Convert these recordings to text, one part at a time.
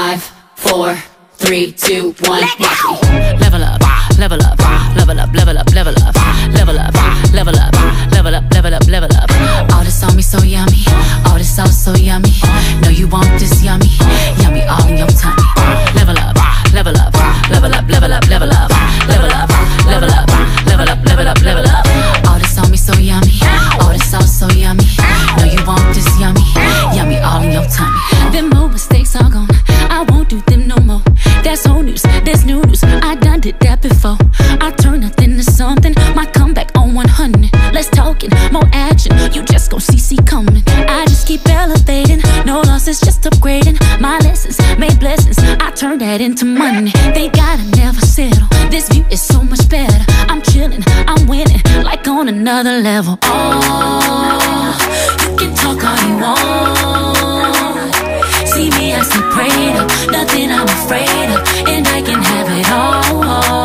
5, 4, 3, 2, 1. Let go. Level up, level up, level up, level up, level up, level up, level up, level up, level up, level up. All this on me so yummy, all this sauce so yummy. Know you want this yummy, yummy all in your tummy. Level up, level up, level up, level up, level up, level up, level up, level up, level up, level up. All this on me so yummy, all this sauce so yummy. Know you want this yummy, yummy all in your tummy. Them old mistakes are gone, I won't do them no more. That's old news, there's new news, I done did that before. I turn nothing to something, my comeback on 100. Less talking, more action, you just gon' see coming. I just keep elevating, no losses, just upgrading. My lessons made blessings, I turn that into money. They gotta never settle, this view is so much better. I'm chilling, I'm winning, like on another level. Oh, you can talk all you want. See me, I see prayed up, nothing I'm afraid of, and I can have it all.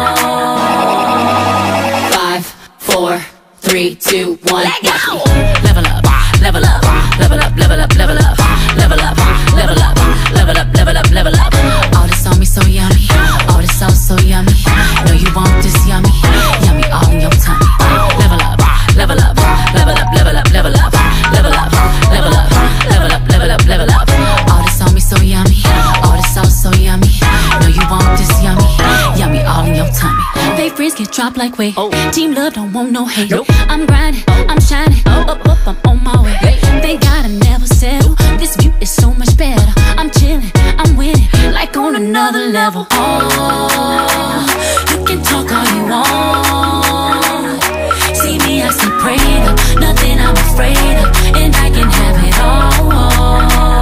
5, 4, 3, 2, 1. Let go. Level up, level up, level up, level up, level up, level up, level up, level up, level up, level up. All this on me so yummy, all this sauce so yummy. Know you want this yummy, yummy all in your tummy. Level up, level up, level up, level up, level up, level up, level up, level up, level up, level up. All this on me so yummy, all this sauce so yummy. Know you want this yummy, yummy all in your tummy. Fake friends get dropped like weight. Team love don't want no hate. I'm grinding, I'm shining, up, I'm on my way. They gotta never settle, this view is so much better. I'm chilling, I'm winning, like on another level. Oh, you can talk all you want. See me, I see prayed up, nothing I'm afraid of, and I can have it all.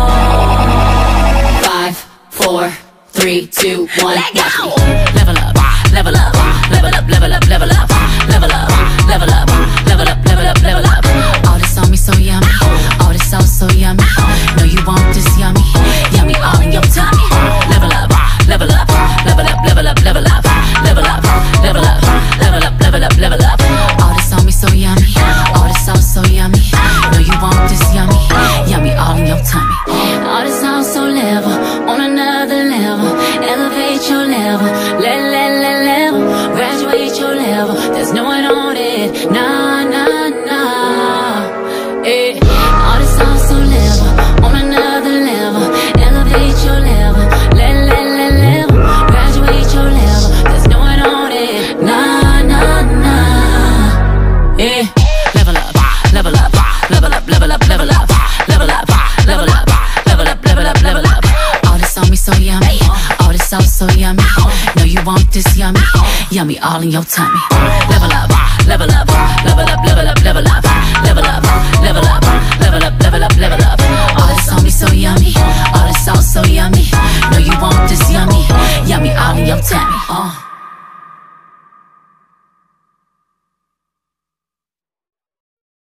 5, 4, 3, 2, 1. Let go. Level up, level up, level up, level up, level up, level up, level up, level up, level up, level up. All this on me so yummy, all this sauce so yummy. Know you want this yummy, yummy all in your tummy. Level up, level up, level up, level up, level up, level up, level up, level up, level up, level up. All this on me so yummy, all this sauce so yummy. Know you want this yummy, yummy all in your tummy. All this sauce so level, on another level. Elevate your level, level. Graduate your level, there's no one on it. Nah, nah, nah. Eh. All this sauce so level, on another level. Elevate your level, level. Graduate your level, there's no one on it. Nah, nah, nah. Eh. Level up, level up, level up, level up, level up, level up, level up, level up, level up, level up. All this on me so yummy, all this sauce so yummy. Know you want this yummy, yummy all in your tummy. Level up, level up, level up, level up, level up, level up, level up, level up, level up, level up. All this on me so yummy, all this sauce so yummy. Know you want this yummy, yummy all in your tummy.